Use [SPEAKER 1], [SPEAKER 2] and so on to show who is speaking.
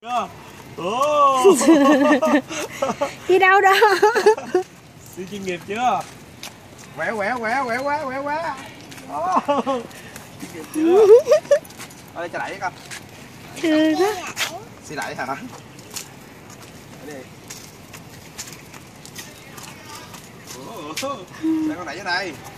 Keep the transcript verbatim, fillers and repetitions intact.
[SPEAKER 1] Chưa? Ồ.
[SPEAKER 2] Đi đâu đó.
[SPEAKER 1] Siêu chuyên nghiệp chưa? Quẹo quẹo quẹo quẹo quá quẹo quá. Chuyên nghiệp chưa? Ở đây cho đẩy con.
[SPEAKER 2] Chưa đó.
[SPEAKER 1] Xi đẩy hả? Ở đây. Ồ, để con đẩy vô đây.